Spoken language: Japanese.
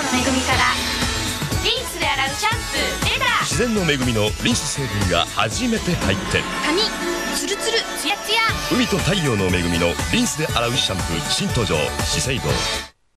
恵からリンスで洗うシャンプー出た。 自然の恵みのリンス成分が初めて入って髪ツルツルツヤツヤ。 海と太陽の恵みのリンスで洗うシャンプー新登場資生堂。